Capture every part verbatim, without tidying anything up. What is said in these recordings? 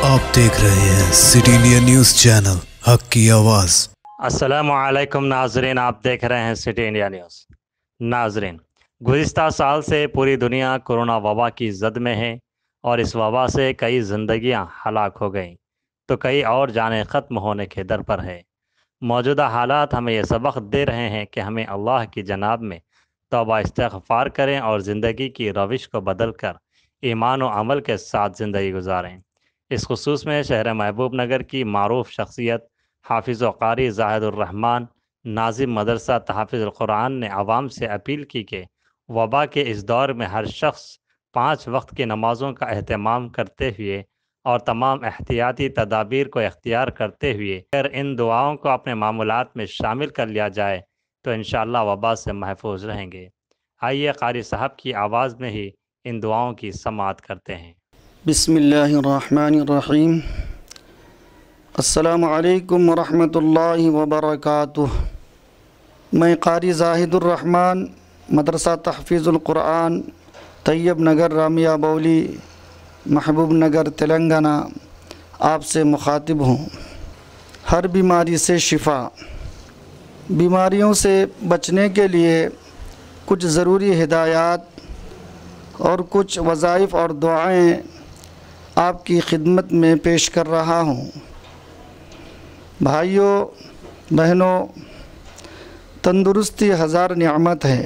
آپ دیکھ رہے ہیں سٹی انڈیا نیوز چینل، حق کی آواز۔ السلام علیکم ناظرین، آپ دیکھ رہے ہیں سٹی انڈیا نیوز۔ ناظرین، گزشتہ سال سے پوری دنیا کورونا وبا کی زد میں ہے اور اس وبا سے کئی زندگیاں ہلاک ہو گئیں تو کئی اور جانیں ختم ہونے کے در پر ہے۔ موجودہ حالات ہمیں یہ سبق دے رہے ہیں کہ ہمیں اللہ کی جناب میں توبہ استغفار کریں اور زندگی کی روش کو بدل کر ایمان و عمل کے ساتھ زندگی گزاریں۔ اس خصوص میں شہر محبوب نگر کی معروف شخصیت حافظ و قاری زاہد الرحمن ناظم مدرسہ تحفظ القرآن نے عوام سے اپیل کی کہ وبا کے اس دور میں ہر شخص پانچ وقت کی نمازوں کا اہتمام کرتے ہوئے اور تمام احتیاطی تدابیر کو اختیار کرتے ہوئے اگر ان دعاؤں کو اپنے معمولات میں شامل کر لیا جائے تو انشاءاللہ وبا سے محفوظ رہیں گے۔ آئیے قاری صاحب کی آواز میں ہی ان دعاؤں کی سماعت کرتے ہیں۔ بسم اللہ الرحمن الرحیم۔ السلام علیکم ورحمۃ اللہ وبرکاتہ۔ میں قاری زاہد الرحمن مدرسہ تحفیظ القرآن طیب نگر رامیہ بولی محبوب نگر تلنگانہ آپ سے مخاطب ہوں۔ ہر بیماری سے شفا۔ بیماریوں سے بچنے کے لیے کچھ ضروری ہدایات اور کچھ وظائف اور دعائیں آپ کی خدمت میں پیش کر رہا ہوں۔ بھائیوں بہنوں، تندرستی ہزار نعمت ہے۔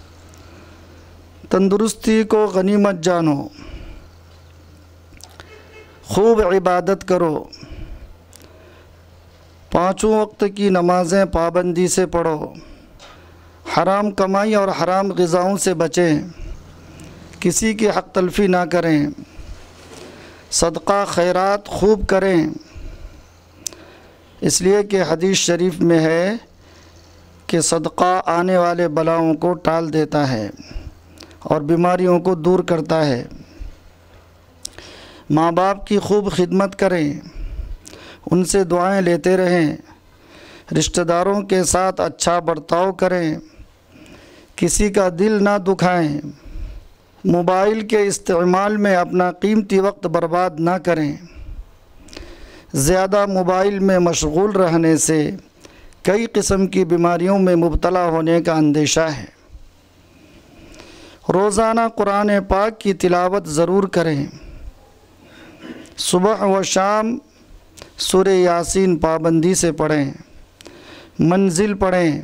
تندرستی کو غنیمت جانو، خوب عبادت کرو، پانچوں وقت کی نمازیں پابندی سے پڑھو، حرام کمائی اور حرام غذاؤں سے بچیں، کسی کی حق تلفی نہ کریں، صدقہ خیرات خوب کریں، اس لیے کہ حدیث شریف میں ہے کہ صدقہ آنے والے بلاؤں کو ٹال دیتا ہے اور بیماریوں کو دور کرتا ہے۔ ماں باپ کی خوب خدمت کریں، ان سے دعائیں لیتے رہیں، رشتہ داروں کے ساتھ اچھا برتاؤ کریں، کسی کا دل نہ دکھائیں، موبائل کے استعمال میں اپنا قیمتی وقت برباد نہ کریں۔ زیادہ موبائل میں مشغول رہنے سے کئی قسم کی بیماریوں میں مبتلا ہونے کا اندیشہ ہے۔ روزانہ قرآن پاک کی تلاوت ضرور کریں۔ صبح و شام سورہ یاسین پابندی سے پڑھیں، منزل پڑھیں،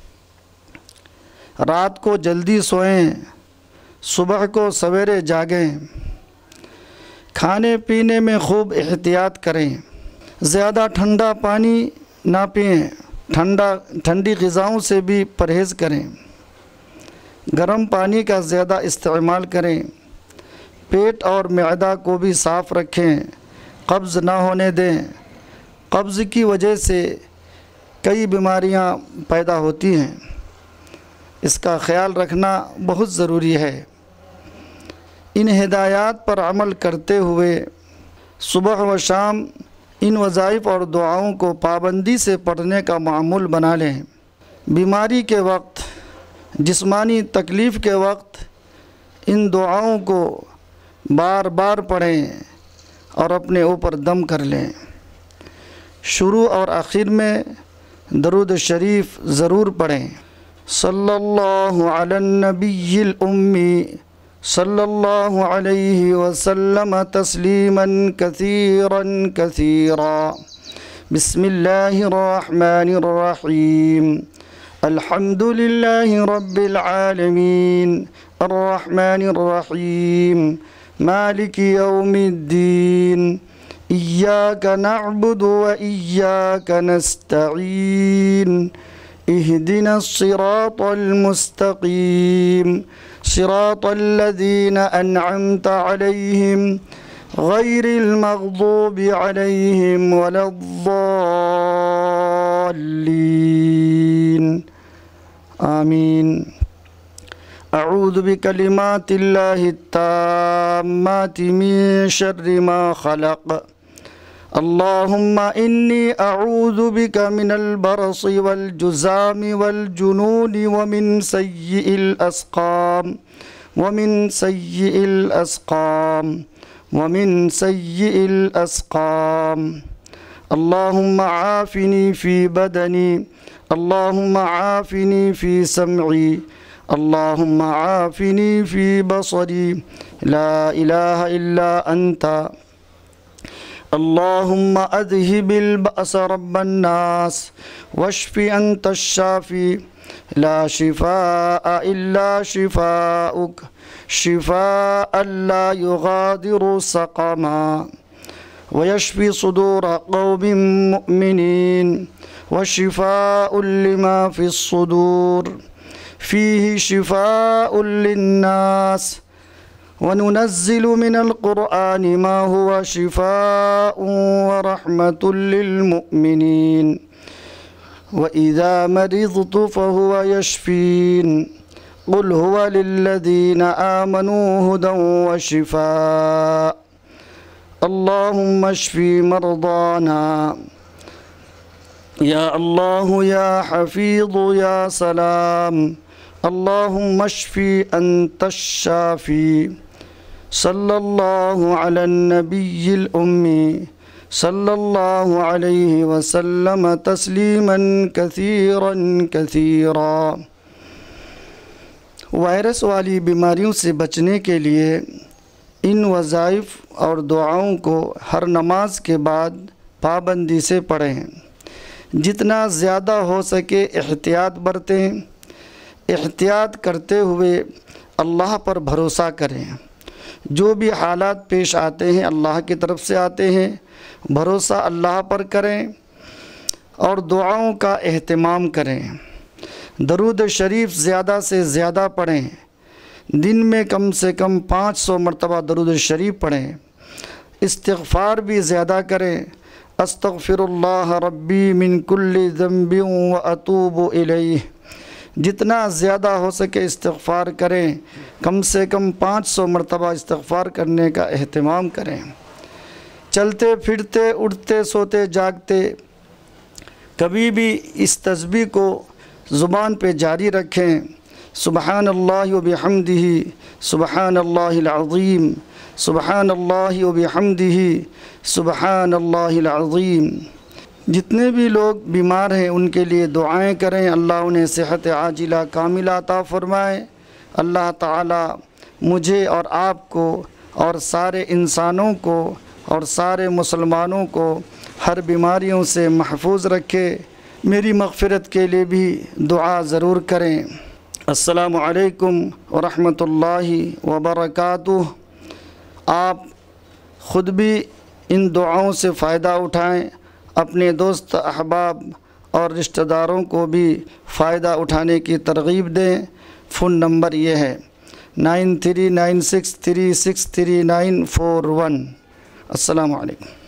رات کو جلدی سوئیں، صبح کو سویرے جاگیں، کھانے پینے میں خوب احتیاط کریں، زیادہ ٹھنڈا پانی نہ پئیں، ٹھنڈا ٹھنڈی غذاؤں سے بھی پرہیز کریں، گرم پانی کا زیادہ استعمال کریں، پیٹ اور معدہ کو بھی صاف رکھیں، قبض نہ ہونے دیں۔ قبض کی وجہ سے کئی بیماریاں پیدا ہوتی ہیں، اس کا خیال رکھنا بہت ضروری ہے۔ ان ہدایات پر عمل کرتے ہوئے صبح و شام ان وظائف اور دعاؤں کو پابندی سے پڑھنے کا معمول بنا لیں۔ بیماری کے وقت، جسمانی تکلیف کے وقت ان دعاؤں کو بار بار پڑھیں اور اپنے اوپر دم کر لیں۔ شروع اور آخر میں درود شریف ضرور پڑھیں۔ صلی اللہ علی النبی الامی صلی اللہ علیہ وسلم تسلیما کثیرا کثیرا۔ بسم اللہ الرحمن الرحیم۔ الحمد للہ رب العالمین الرحمن الرحیم مالک یوم الدین ایاک نعبد و ایاک نستعین اہدنا الصراط المستقیم صراط الذین انعمت علیہم غیر المغضوب علیہم ولا الضالین آمین۔ اعوذ بکلمات اللہ التامات من شر ما خلق۔ اللہم انی اعوذ بک من البرص والجزام والجنون ومن سیئ الاسقام ومن سیئ الاسقام ومن سيء الأسقام. اللهم عافني في بدني، اللهم عافني في سمعي، اللهم عافني في بصري، لا إله إلا أنت. اللهم أذهب البأس رب الناس واشف أنت الشافي، لا شفاء إلا شفاؤك، شفاء لا يغادر سقما، ويشفي صدور قوم مؤمنين، وشفاء لما في الصدور، فيه شفاء للناس. وننزل من القرآن ما هو شفاء ورحمة للمؤمنين، وإذا مرضت فهو يشفين، قل هو للذين آمنوا هدى وشفاء. اللهم اشف مرضانا يا الله يا حفيظ يا سلام. اللهم اشف أنت الشافي. صلى الله على النبي الأمي صلى الله عليه وسلم تسلیما كثيرا كثيرا. وائرس والی بیماریوں سے بچنے کے لیے ان وظائف اور دعاؤں کو ہر نماز کے بعد پابندی سے پڑھیں. جتنا زیادہ ہو سکے احتیاط برتیں. احتیاط کرتے ہوئے اللہ پر بھروسہ کریں. جو بھی حالات پیش آتے ہیں اللہ کی طرف سے آتے ہیں، بھروسہ اللہ پر کریں اور دعاؤں کا اہتمام کریں. درود شریف زیادہ سے زیادہ پڑھیں. دن میں کم سے کم پانچ سو مرتبہ درود شریف پڑھیں. استغفار بھی زیادہ کریں. استغفر اللہ ربی من کل ذنب واتوب الیہ. جتنا زیادہ ہو سکے استغفار کریں. کم سے کم پانچ سو مرتبہ استغفار کرنے کا اہتمام کریں. چلتے پھرتے اٹھتے سوتے جاگتے کبھی بھی اس تسبیح کو زبان پہ جاری رکھیں. سبحان اللہ و بحمدہ، سبحان اللہ العظیم، سبحان اللہ و بحمدہ، سبحان اللہ العظیم. جتنے بھی لوگ بیمار ہیں ان کے لیے دعائیں کریں. اللہ انہیں صحت عاجلہ کاملہ عطا فرمائے. اللہ تعالی مجھے اور آپ کو اور سارے انسانوں کو اور سارے مسلمانوں کو ہر بیماریوں سے محفوظ رکھے. میری مغفرت کے لیے بھی دعا ضرور کریں. السلام علیکم ورحمۃ اللہ وبرکاتہ. آپ خود بھی ان دعاؤں سے فائدہ اٹھائیں. اپنے دوست احباب اور رشتہ داروں کو بھی فائدہ اٹھانے کی ترغیب دیں. فون نمبر یہ ہے nine three nine six three six three nine four one. السلام علیکم.